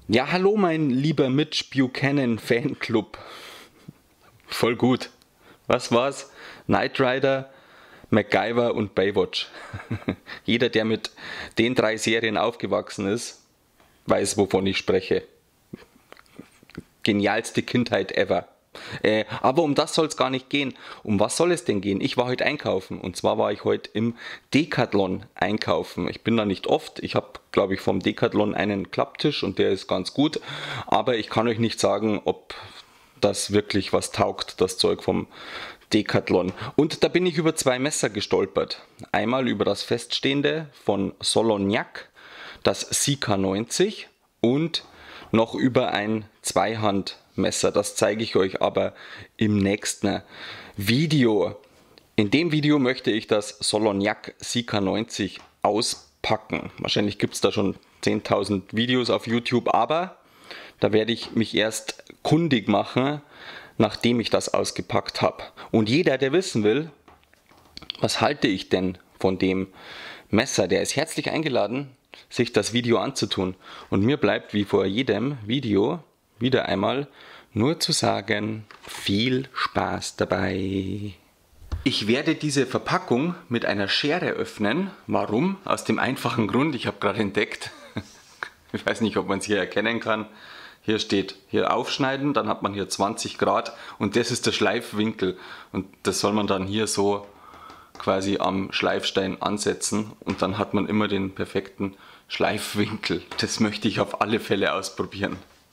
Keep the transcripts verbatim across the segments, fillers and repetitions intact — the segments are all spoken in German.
Ja, hallo mein lieber Mitch Buchanan Fanclub. Voll gut. Was war's? Knight Rider, MacGyver und Baywatch. Jeder, der mit den drei Serien aufgewachsen ist, weiß, wovon ich spreche. Genialste Kindheit ever. Äh, aber um das soll es gar nicht gehen. Um was soll es denn gehen? Ich war heute einkaufen, und zwar war ich heute im Decathlon einkaufen. Ich bin da nicht oft. Ich habe, glaube ich, vom Decathlon einen Klapptisch und der ist ganz gut. Aber ich kann euch nicht sagen, ob das wirklich was taugt, das Zeug vom Decathlon. Und da bin ich über zwei Messer gestolpert. Einmal über das feststehende von Solognac, das Sika neunzig, und noch über ein Zweihandmesser. Das zeige ich euch aber im nächsten Video. In dem Video möchte ich das Solognac Sika neunzig auspacken. Wahrscheinlich gibt es da schon zehntausend Videos auf YouTube, aber da werde ich mich erst kundig machen, nachdem ich das ausgepackt habe. Und jeder, der wissen will, was halte ich denn von dem Messer, der ist herzlich eingeladen, sich das Video anzutun. Und mir bleibt wie vor jedem Video wieder einmal nur zu sagen, viel Spaß dabei. Ich werde diese Verpackung mit einer Schere öffnen. Warum? Aus dem einfachen Grund, ich habe gerade entdeckt, ich weiß nicht, ob man es hier erkennen kann, hier steht, hier aufschneiden, dann hat man hier zwanzig Grad und das ist der Schleifwinkel. Und das soll man dann hier so quasi am Schleifstein ansetzen und dann hat man immer den perfekten Schleifwinkel. Das möchte ich auf alle Fälle ausprobieren.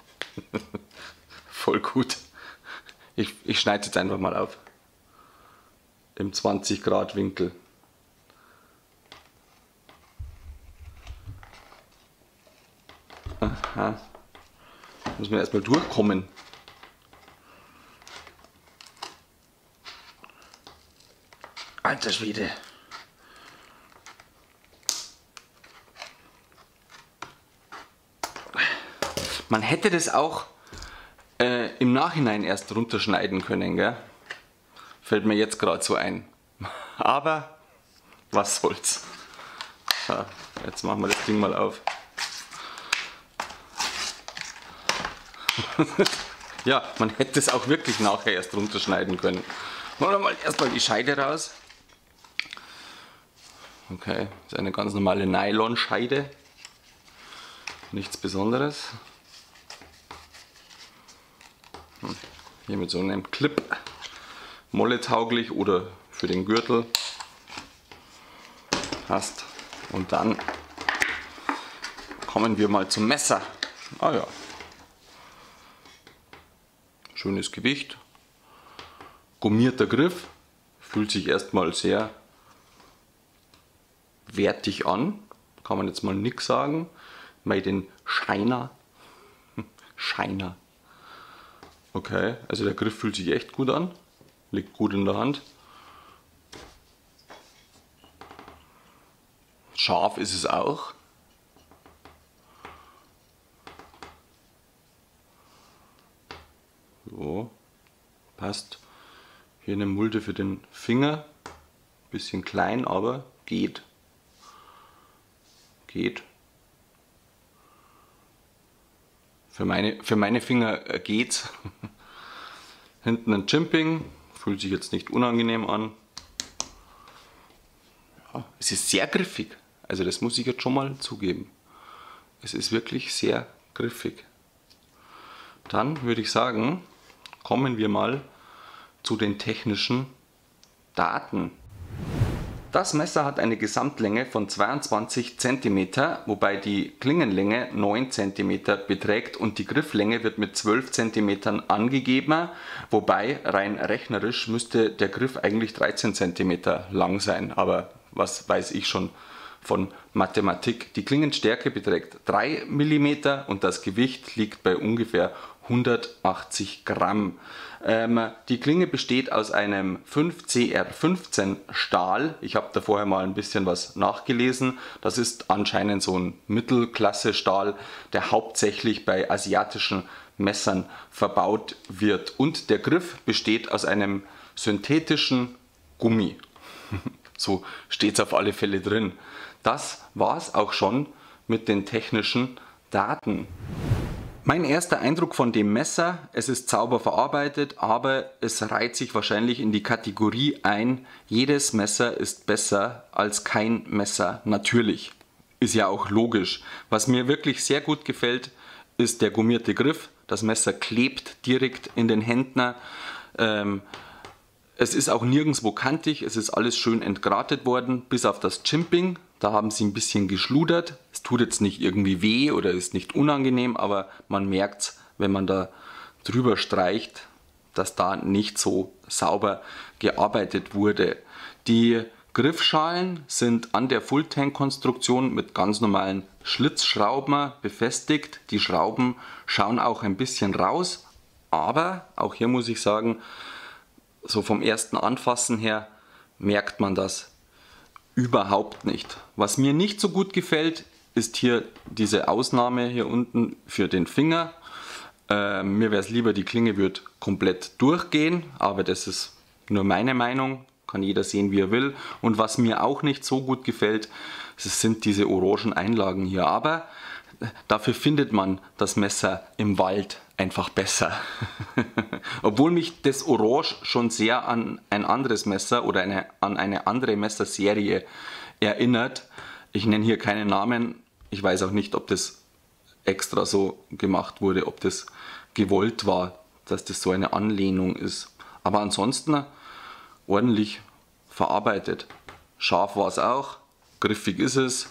Voll gut. Ich, ich schneide es jetzt einfach mal auf. Im zwanzig Grad Winkel. Aha. Muss man erstmal durchkommen. Alter Schwede. Man hätte das auch äh, im Nachhinein erst runterschneiden können, gell? Fällt mir jetzt gerade so ein. Aber was soll's. So, jetzt machen wir das Ding mal auf. Ja, man hätte es auch wirklich nachher erst runterschneiden können. Machen wir mal erstmal die Scheide raus. Okay, das ist eine ganz normale Nylon-Scheide. Nichts Besonderes. Hier mit so einem Clip. Molletauglich oder für den Gürtel. Passt. Und dann kommen wir mal zum Messer. Ah ja. Schönes Gewicht. Gummierter Griff. Fühlt sich erstmal sehr wertig an. Kann man jetzt mal nix sagen. Made in China. China. Okay, also der Griff fühlt sich echt gut an. Liegt gut in der Hand. Scharf ist es auch. So, passt. Hier eine Mulde für den Finger. Bisschen klein, aber geht. Geht. Für meine, für meine Finger geht's. Hinten ein Jimping. Fühlt sich jetzt nicht unangenehm an. Ja, es ist sehr griffig. Also das muss ich jetzt schon mal zugeben. Es ist wirklich sehr griffig. Dann würde ich sagen, kommen wir mal zu den technischen Daten. Das Messer hat eine Gesamtlänge von zweiundzwanzig Zentimeter, wobei die Klingenlänge neun Zentimeter beträgt und die Grifflänge wird mit zwölf Zentimetern angegeben, wobei rein rechnerisch müsste der Griff eigentlich dreizehn Zentimeter lang sein, aber was weiß ich schon von Mathematik. Die Klingenstärke beträgt drei Millimeter und das Gewicht liegt bei ungefähr hundertachtzig Gramm. Ähm, die Klinge besteht aus einem fünf C R fünfzehn Stahl. Ich habe da vorher mal ein bisschen was nachgelesen. Das ist anscheinend so ein Mittelklasse-Stahl, der hauptsächlich bei asiatischen Messern verbaut wird. Und der Griff besteht aus einem synthetischen Gummi. So steht es auf alle Fälle drin. Das war es auch schon mit den technischen Daten. Mein erster Eindruck von dem Messer, es ist sauber verarbeitet, aber es reiht sich wahrscheinlich in die Kategorie ein, jedes Messer ist besser als kein Messer, natürlich. Ist ja auch logisch. Was mir wirklich sehr gut gefällt, ist der gummierte Griff. Das Messer klebt direkt in den Händen. Ähm, es ist auch nirgendwo kantig, es ist alles schön entgratet worden, bis auf das Chimping. Da haben sie ein bisschen geschludert. Es tut jetzt nicht irgendwie weh oder ist nicht unangenehm, aber man merkt es, wenn man da drüber streicht, dass da nicht so sauber gearbeitet wurde. Die Griffschalen sind an der Full-Tank-Konstruktion mit ganz normalen Schlitzschrauben befestigt. Die Schrauben schauen auch ein bisschen raus, aber auch hier muss ich sagen, so vom ersten Anfassen her merkt man das überhaupt nicht. Was mir nicht so gut gefällt, ist hier diese Ausnahme hier unten für den Finger. Äh, mir wäre es lieber, die Klinge würde komplett durchgehen, aber das ist nur meine Meinung. Kann jeder sehen, wie er will. Und was mir auch nicht so gut gefällt, das sind diese orangen Einlagen hier. Aber dafür findet man das Messer im Wald einfach besser. Obwohl mich das Orange schon sehr an ein anderes Messer oder eine, an eine andere Messerserie erinnert. Ich nenne hier keinen Namen. Ich weiß auch nicht, ob das extra so gemacht wurde, ob das gewollt war, dass das so eine Anlehnung ist. Aber ansonsten ordentlich verarbeitet. Scharf war es auch, griffig ist es,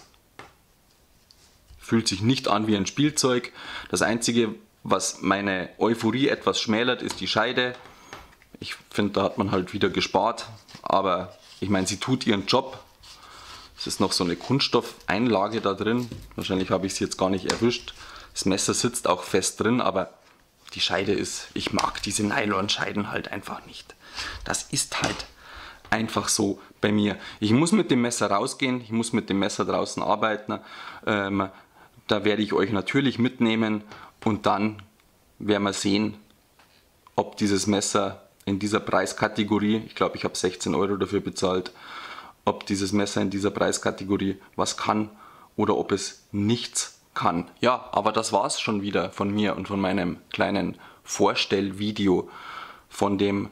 fühlt sich nicht an wie ein Spielzeug. Das Einzige, was meine Euphorie etwas schmälert, ist die Scheide. Ich finde, da hat man halt wieder gespart, aber ich meine, sie tut ihren Job. Es ist noch so eine Kunststoffeinlage da drin. Wahrscheinlich habe ich sie jetzt gar nicht erwischt. Das Messer sitzt auch fest drin, aber die Scheide ist, ich mag diese Nylonscheiden halt einfach nicht. Das ist halt einfach so bei mir. Ich muss mit dem Messer rausgehen, ich muss mit dem Messer draußen arbeiten. Ähm, da werde ich euch natürlich mitnehmen und dann werden wir sehen, ob dieses Messer in dieser Preiskategorie, ich glaube, ich habe sechzehn Euro dafür bezahlt, ob dieses Messer in dieser Preiskategorie was kann oder ob es nichts kann. Ja, aber das war es schon wieder von mir und von meinem kleinen Vorstellvideo von dem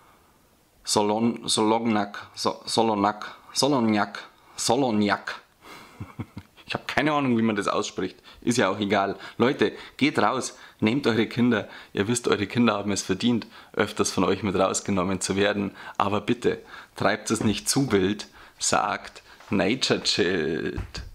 Solon, Solognac, Solognac, Solognac, Solognac. Ich habe keine Ahnung, wie man das ausspricht. Ist ja auch egal. Leute, geht raus, nehmt eure Kinder. Ihr wisst, eure Kinder haben es verdient, öfters von euch mit rausgenommen zu werden. Aber bitte, treibt es nicht zu wild. Sagt Nature chillt.